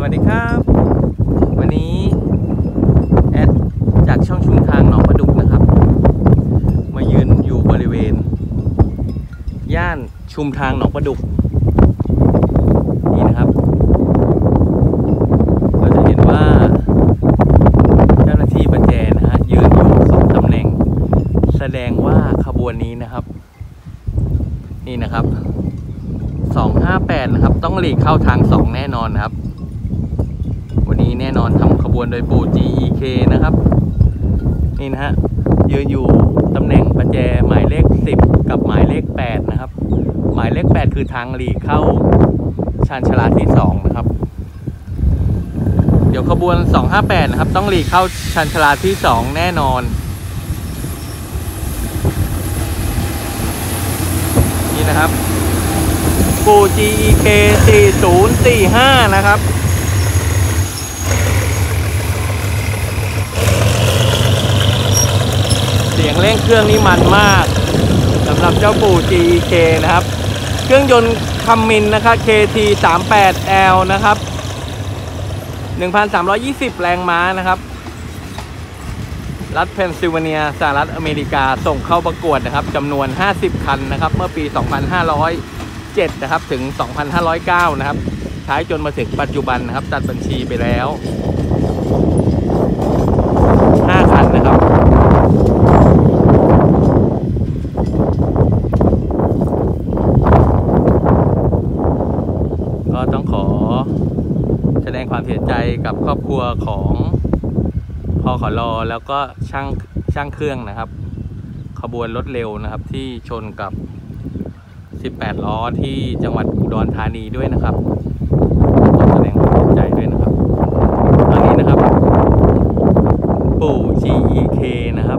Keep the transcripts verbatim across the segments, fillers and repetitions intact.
วัสดีครับวันนี้แอดจากช่องชุมทางหนองประดุกนะครับมายืนอยู่บริเวณย่านชุมทางหนองประดุกนี่นะครับเราจะเห็นว่าเจ้าหน้าที่ประแจนะฮะยืนอยู่สองตำแหน่งแสดงว่าขบวนนี้นะครับนี่นะครับสองห้าแปดนะครับต้องหลีกเข้าทางสองแน่นอนนะครับวันนี้แน่นอนทำขบวนโดยปู่ จี อี เค นะครับนี่นะฮะยืนอยู่ตำแหน่งประแจหมายเลขสิบกับหมายเลขแปดนะครับหมายเลขแปดคือทางหลีกเข้าชานชาลาที่สองนะครับเดี๋ยวขบวนสองห้าแปดนะครับต้องหลีกเข้าชานชาลาที่สองแน่นอนนี่นะครับปู่ จี อี เค สี่ศูนย์สี่ห้านะครับเสียงเร่งเครื่องนี่มันมากสำหรับเจ้าปู่ จี อี เค นะครับเครื่องยนต์คัมมินนะครับ เค ที สามแปด แอล นะครับ หนึ่งพันสามร้อยยี่สิบ แรงม้านะครับรัฐเพนซิลเวเนียสหรัฐอเมริกาส่งเข้าประกวดนะครับจำนวนห้าสิบคันนะครับเมื่อปีสองพันห้าร้อยเจ็ดนะครับถึงสองพันห้าร้อยเก้านะครับใช้จนมาถึงปัจจุบันนะครับตัดบัญชีไปแล้วห้าคันนะครับก็ต้องขอแสดงความเสียใจกับครอบครัวของพขลแล้วก็ช่างช่างเครื่องนะครับขบวนรถเร็วนะครับที่ชนกับสิบแปดล้อที่จังหวัดอุดรธานีด้วยนะครับต้องแสดงความเสียใจด้วยนะครับตอนนี้นะครับปู่ จี อี เค นะครับ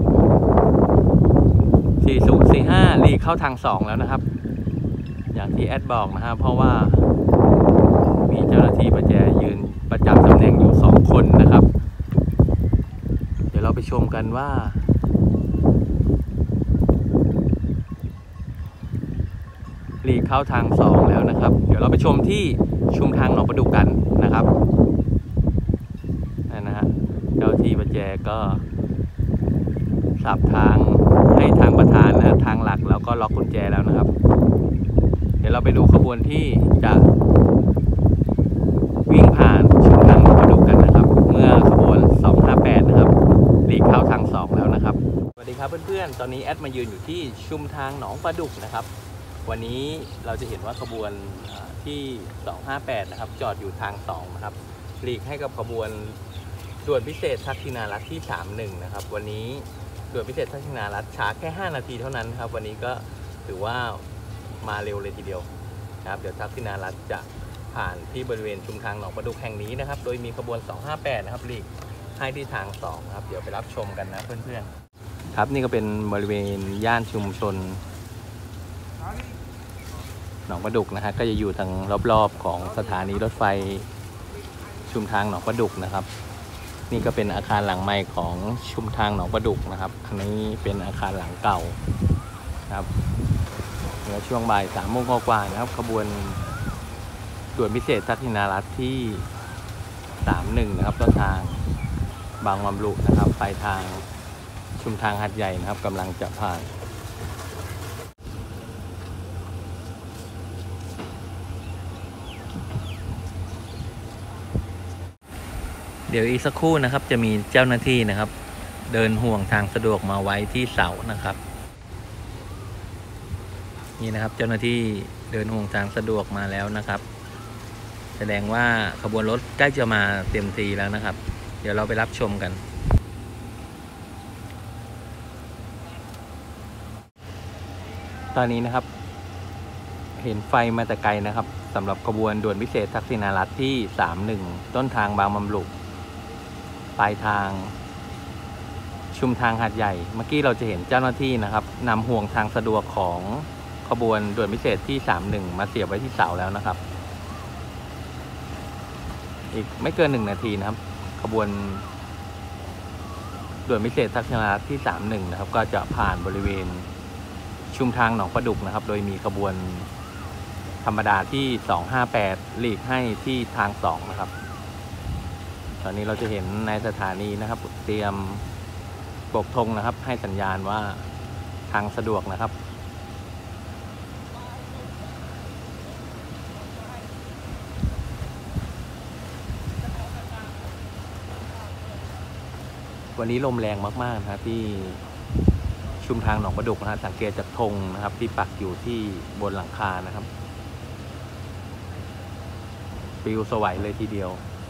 สี่ศูนย์สี่ห้าหลีกเข้าทางสองแล้วนะครับอย่างที่แอดบอกนะฮะเพราะว่ามีเจ้าหน้าที่ประแจยืนประจำตำแหน่งอยู่สองคนนะครับเดี๋ยวเราไปชมกันว่าหลีกเข้าทางสองแล้วนะครับเดี๋ยวเราไปชมที่ชุมทางหนองประดุกกันนะครับนั่นนะฮะเจ้าที่ประแจก็สับทางให้ทางประธานนะทางหลักแล้วก็ล็อกกุญแจแล้วนะครับเดี๋ยวเราไปดูขบวนที่จะวิ่งผ่านชุมทางหนองประดุกกันนะครับเมื่อขบวนสองห้าแปดนะครับหลีกเข้าทางสองแล้วนะครับสวัสดีครับเพื่อนๆตอนนี้แอดมายืนอยู่ที่ชุมทางหนองประดุกนะครับวันนี้เราจะเห็นว่าขบวนที่สองห้าแปดนะครับจอดอยู่ทางสองนะครับหลีกให้กับขบวนด่วนพิเศษทักษิณารัตน์ที่สามสิบเอ็ดนะครับวันนี้ด่วนพิเศษทักษิณารัตน์ช้าแค่ห้านาทีเท่านั้นครับวันนี้ก็ถือว่ามาเร็วเลยทีเดียวนะครับเดี๋ยวทักษิณารัตน์จะผ่านที่บริเวณชุมทางหนองประดุกแห่งนี้นะครับโดยมีขบวนสองห้าแปดนะครับหลีกให้ที่ทางสองครับเดี๋ยวไปรับชมกันนะเพื่อนๆครับนี่ก็เป็นบริเวณย่านชุมชนหนองประดุกนะฮะก็จะอยู่ทางรอบๆของสถานีรถไฟชุมทางหนองประดุกนะครับนี่ก็เป็นอาคารหลังใหม่ของชุมทางหนองประดุกนะครับอันนี้เป็นอาคารหลังเก่าครับเมื่อช่วงบ่ายสามโมงกว่าๆนะครับขบวนด่วนพิเศษทักษิณารัตน์ที่สามสิบเอ็ดนะครับต้นทางบางบำรุนะครับปลายทางชุมทางหัดใหญ่นะครับกำลังจะผ่านเดี๋ยวอีกสักครู่นะครับจะมีเจ้าหน้าที่นะครับเดินห่วงทางสะดวกมาไว้ที่เสานะครับนี่นะครับเจ้าหน้าที่เดินห่วงทางสะดวกมาแล้วนะครับแสดงว่าขบวนรถใกล้จะมาเต็มทีแล้วนะครับเดี๋ยวเราไปรับชมกันตอนนี้นะครับเห็นไฟมาแต่ไกลนะครับสำหรับขบวนด่วนพิเศษทักษิณารัตน์ที่สามสิบเอ็ดต้นทางบางบำรุปลายทางชุมทางหัดใหญ่เมื่อกี้เราจะเห็นเจ้าหน้าที่นะครับนำห่วงทางสะดวกของขบวนด่วนพิเศษที่สามสิบเอ็ดมาเสียบไว้ที่เสาแล้วนะครับอีกไม่เกินหนึ่งนาทีนะครับขบวนด่วนพิเศษทักษิณารัตน์ที่สามสิบเอ็ดนะครับก็จะผ่านบริเวณชุมทางหนองประดุกนะครับโดยมีขบวนธรรมดาที่สองห้าแปดหลีกให้ที่ทางสองนะครับตอนนี้เราจะเห็นในสถานีนะครับเตรียมโบกธงนะครับให้สัญญาณว่าทางสะดวกนะครับวันนี้ลมแรงมากๆนะครับที่ชุมทางหนองประดุกนะฮะสังเกตจากธงนะครับที่ปักอยู่ที่บนหลังคานะครับปลิวสวัยเลยทีเดียว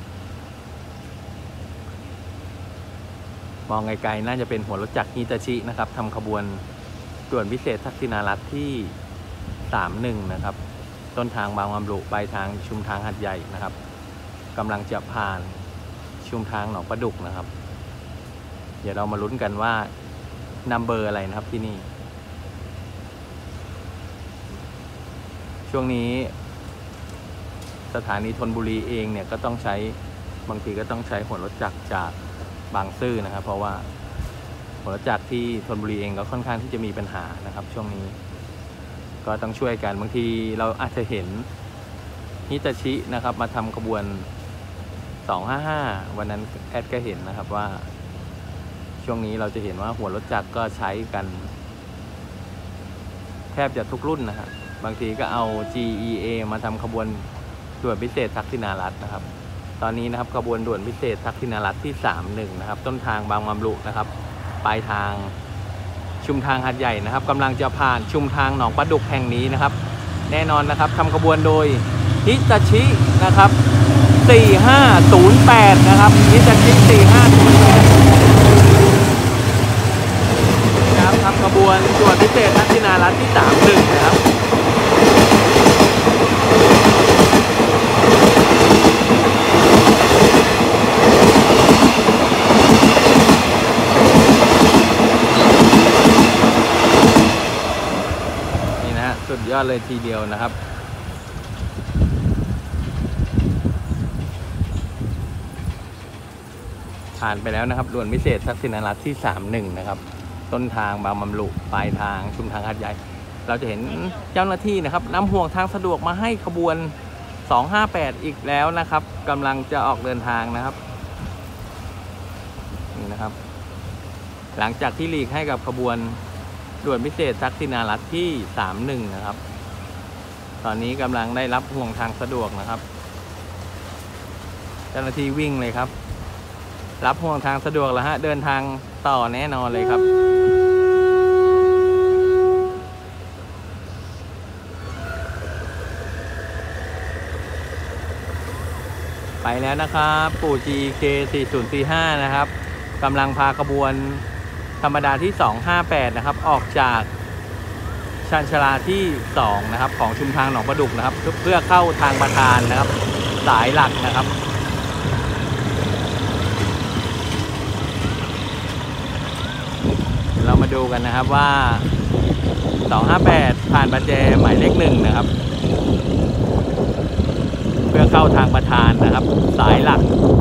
มองไกลๆน่าจะเป็นหัวรถจักรฮิตาชินะครับทำขบวนด่วนพิเศษทักษิณารัตน์ที่สามหนึ่งนะครับต้นทางบางบำรุปลายทางชุมทางหาดใหญ่นะครับกำลังจะผ่านชุมทางหนองประดุกนะครับเดี๋ยวเรามาลุ้นกันว่านัมเบอร์อะไรนะครับที่นี่ช่วงนี้สถานีธนบุรีเองเนี่ยก็ต้องใช้บางทีก็ต้องใช้หัวรถจักรจากบางซื่อนะครับเพราะว่าหัวรถจักรที่ธนบุรีเองก็ค่อนข้างที่จะมีปัญหานะครับช่วงนี้ก็ต้องช่วยกันบางทีเราอาจจะเห็นฮิตาชินะครับมาทำขบวนสองห้าห้าวันนั้นแอดก็เห็นนะครับว่าช่วงนี้เราจะเห็นว่าหัวรถจักรก็ใช้กันแทบจะทุกรุ่นนะครับบางทีก็เอา จี อี เอ มาทำขบวนด่วนพิเศษทักษิณารัตน์นะครับตอนนี้นะครับขบวนด่วนพิเศษทักษิณารัตน์ที่สามหนึ่งนะครับต้นทางบางบำรุนะครับปลายทางชุมทางหาดใหญ่นะครับกำลังจะผ่านชุมทางหนองประดุกแห่งนี้นะครับแน่นอนนะครับทำขบวนโดยฮิตาชินะครับสี่ห้าศูนย์แปดนะครับฮิตาชิสี่ห้าศูนย์แปดครับทำขบวนด่วนพิเศษทักษิณารัตน์ที่สามหนึ่งนะครับสุดยอดเลยทีเดียวนะครับผ่านไปแล้วนะครับด่วนพิเศษทักษิณารัตน์ที่สามหนึ่งนะครับต้นทางบางบำรุปลายทางชุมทางหาดใหญ่เราจะเห็นเจ้าหน้าที่นะครับนำห่วงทางสะดวกมาให้ขบวนสองห้าแปดอีกแล้วนะครับกำลังจะออกเดินทางนะครับนี่นะครับหลังจากที่หลีกให้กับขบวนด่วนพิเศษทักษิณารัตน์ที่สามหนึ่งนะครับตอนนี้กำลังได้รับห่วงทางสะดวกนะครับเจ้าหน้าที่วิ่งเลยครับรับห่วงทางสะดวกแล้วฮะเดินทางต่อแน่นอนเลยครับไปแล้วนะครับปู่ จี เค สี่ศูนย์สี่ห้านะครับกำลังพาขบวนธรรมดาที่สองห้าแปดนะครับออกจากชานชาลาที่สองนะครับของชุมทางหนองประดุกนะครับเพื่อเข้าทางประธานนะครับสายหลักนะครับเรามาดูกันนะครับว่าสองห้าแปดผ่านประแจหมายเลขหนึ่งนะครับเพื่อเข้าทางประธานนะครับสายหลัก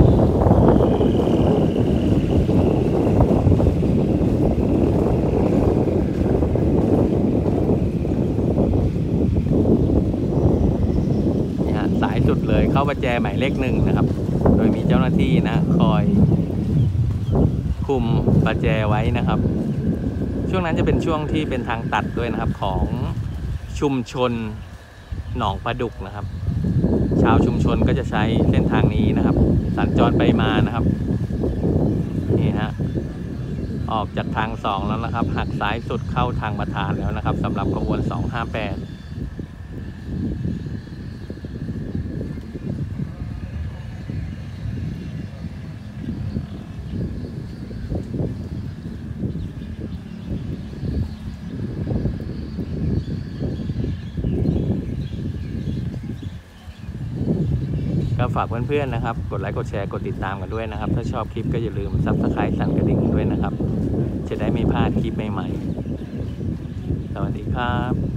สายสุดเลยเข้าประแจหมายเลขหนึ่งนะครับโดยมีเจ้าหน้าที่นะคอยคุมประแจไว้นะครับช่วงนั้นจะเป็นช่วงที่เป็นทางตัดด้วยนะครับของชุมชนหนองประดุกนะครับชาวชุมชนก็จะใช้เส้นทางนี้นะครับสัญจรไปมานะครับนี่ฮะออกจากทางสองแล้วนะครับหักซ้ายสุดเข้าทางประธานแล้วนะครับสำหรับขบวนสองห้าแปดก็ฝากเพื่อนๆนะครับกดไลค์กดแชร์กดติดตามกันด้วยนะครับถ้าชอบคลิปก็อย่าลืมซับสไครต์สั่นกระดิ่งด้วยนะครับจะได้ไม่พลาดคลิปใหม่ๆสวัสดีครับ